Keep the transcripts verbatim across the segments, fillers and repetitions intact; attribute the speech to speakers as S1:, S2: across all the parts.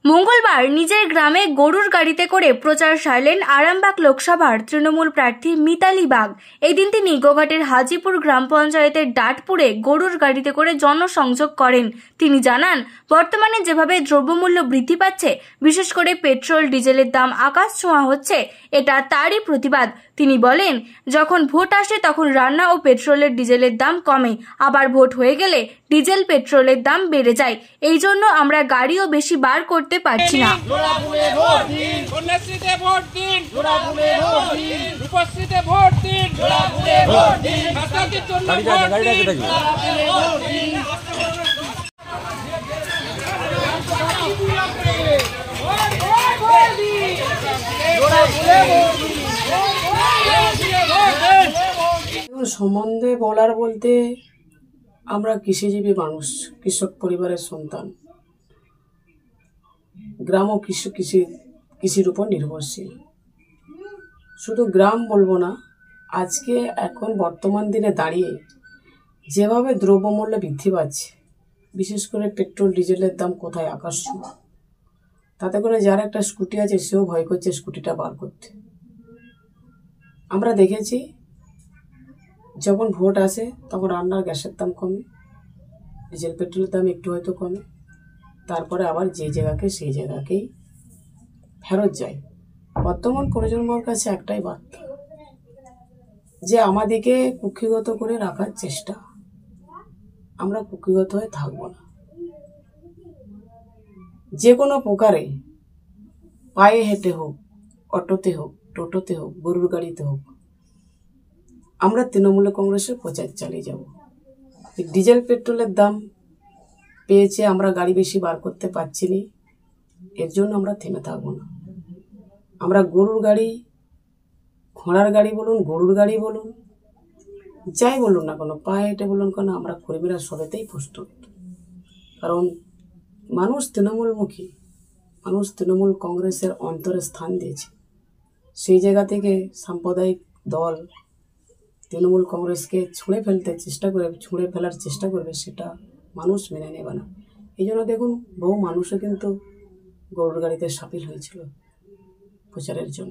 S1: মঙ্গলবার নিজের গ্রামে গরুর গাড়িতে করে প্রচার সারলেন আরামবাগ লোকসভার তৃণমূল প্রার্থী মিতালি বাগ। এই দিন তিনি গোঘাটের হাজিপুর গ্রাম পঞ্চায়েতের ডাটপুরে গরুর গাড়িতে করে জনসংযোগ করেন। তিনি জানান, বর্তমানে যেভাবে দ্রব্যমূল্য বৃদ্ধি পাচ্ছে, বিশেষ করে পেট্রোল ডিজেলের দাম আকাশ ছোঁয়া হচ্ছে, এটা তারই প্রতিবাদ। তিনি বলেন, যখন ভোট আসে তখন রান্না ও পেট্রোলের ডিজেলের দাম কমে, আবার ভোট হয়ে গেলে ডিজেল পেট্রোলের দাম বেড়ে যায়। এই জন্য আমরা গাড়িও বেশি বার করতে পারছি না।
S2: সম্বন্ধে বলার বলতে, আমরা কৃষিজীবী মানুষ, কৃষক পরিবারের সন্তান। গ্রাম ও কৃষি কৃষি কৃষির উপর নির্ভরশীল। শুধু গ্রাম বলবো না, আজকে এখন বর্তমান দিনে দাঁড়িয়ে যেভাবে দ্রব্যমূল্য বৃদ্ধি পাচ্ছে, বিশেষ করে পেট্রোল ডিজেলের দাম কোথায় আকাশ ছোঁয়া, তাতে করে যার একটা স্কুটি আছে সেও ভয় করছে স্কুটিটা বার করতে। আমরা দেখেছি যখন ভোট আসে তখন রান্নার গ্যাসের দাম কমে, ডিজেল পেট্রোলের দাম একটু হয়তো কমে, তারপরে আবার যে জায়গাকে সেই জায়গাকেই ফেরত যায়। বর্তমান প্রজন্মের কাছে একটাই বার্তা, যে আমাদেরকে কুক্ষিগত করে রাখার চেষ্টা, আমরা কুক্ষিগত হয়ে থাকবো না। যে কোনো প্রকারে পায়ে হেঁটে হোক, অটোতে হোক, টোটোতে হোক, গরুর গাড়িতে হোক, আমরা তৃণমূল কংগ্রেসের প্রচার চালিয়ে যাব। ডিজেল পেট্রোলের দাম পেয়েছে, আমরা গাড়ি বেশি বার করতে পারছি না, এর জন্য আমরা থেমে থাকবো না। আমরা গরুর গাড়ি, ঘোড়ার গাড়ি বলুন, গরুর গাড়ি বলুন, যাই বলুন না কেন, পায়ে হেঁটে বলুন কেন, আমরা কর্মীরা সবেতেই প্রস্তুত। কারণ মানুষ তৃণমূলমুখী, মানুষ তৃণমূল কংগ্রেসের অন্তরে স্থান দিয়েছে। সেই জায়গা থেকে সাম্প্রদায়িক দল তৃণমূল কংগ্রেসকে ছুঁড়ে ফেলতে চেষ্টা করে ছুঁড়ে ফেলার চেষ্টা করবে, সেটা মানুষ মেনে নেবে না। এই জন্য দেখুন, বহু মানুষও কিন্তু গরুর গাড়িতে সামিল হয়েছিল প্রচারের জন্য।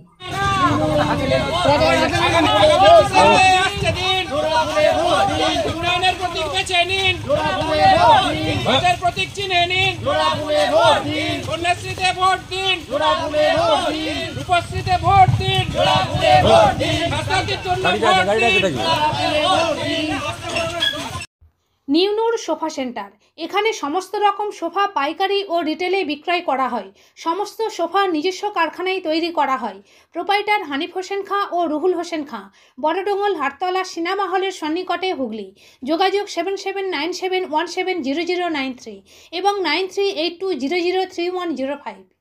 S3: নিউনুর সোফা সেন্টার, এখানে সমস্ত রকম সোফা পাইকারি ও রিটেলে বিক্রয় করা হয়। সমস্ত সোফা নিজস্ব কারখানায় তৈরি করা হয়। প্রোপাইটার হানিফ হোসেন খাঁ ও রুহুল হোসেন খাঁ, বড়ডোঙ্গল হাটতলা সিনেমা হলের সন্নিকটে, হুগলি। যোগাযোগ seven seven nine seven one seven zero zero nine three এবং nine three eight two zero zero three one zero five.